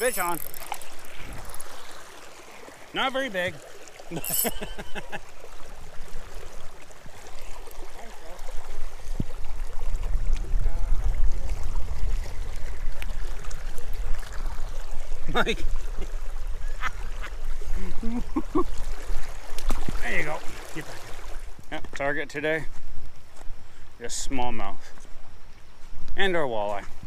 fish on. Not very big. Mike. There you go. Get back in. Yep, target today is smallmouth and our walleye.